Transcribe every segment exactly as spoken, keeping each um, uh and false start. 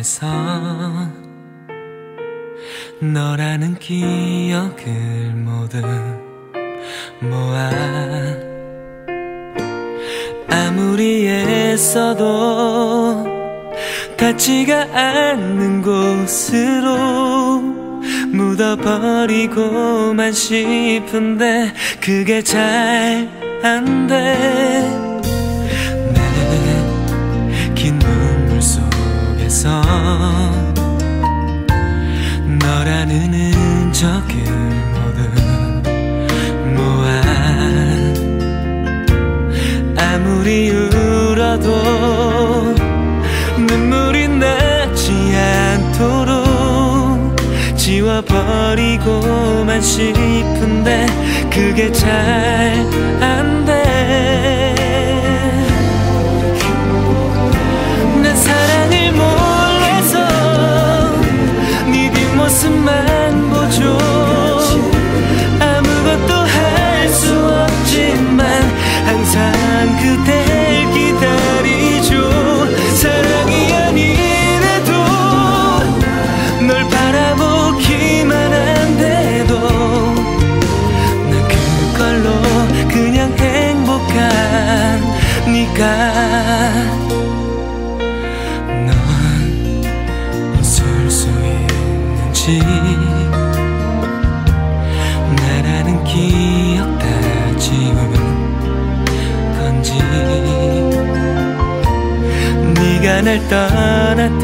속에서 너라는 기억을 모두 모아 아무리 애써도 닿지가 않는 곳으로 묻어버리고만 싶은데 그게 잘 안 돼. 내 긴 눈물 속에서 너라는 흔적을 모두 모아 아무리 울어도 눈물이 나지 않도록 지워버리고만 싶은데 그게 잘 안 돼. 난 사랑을 몰라서 네 뒷모습만 보죠. 아무것도 할 수 없지만 항상 그댈 기다리죠. 사랑이 아니래도 널 바라보기만 한데도 난 그걸로 그냥 행복하니까. 넌 웃을 수 있는지 나라는 기억 다 지운 건지 네가 날 떠났던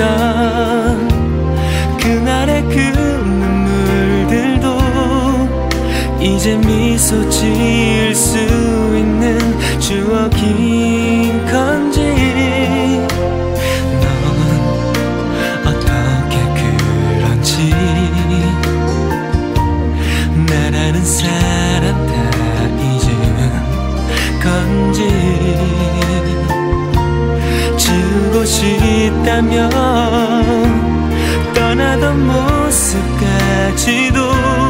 그날의 그 눈물들도 이제 미소 지을 수 있는 추억인 건지. 넌 어떻게 그런지 나라는 사람 다 잊은 건지. 지우고 싶다면 떠나던 모습까지도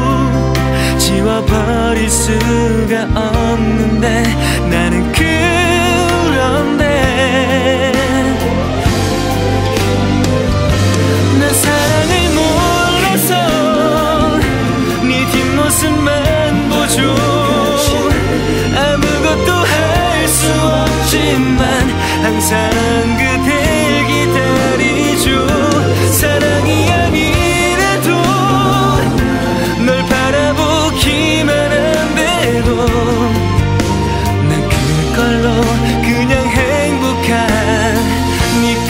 지워버릴 수가 없는데 나는 그런데 난 사랑을 몰라서 네 뒷모습만 보죠. 아무것도 할 수 없지만 항상 그댈 기다리죠. 사랑이 아니래도 널 바라보기만 한데도 난 그걸로 그냥 행복하니까.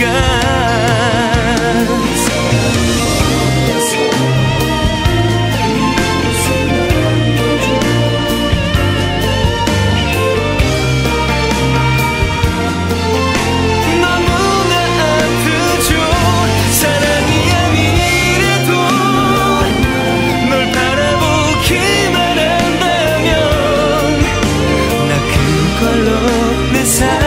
내 삶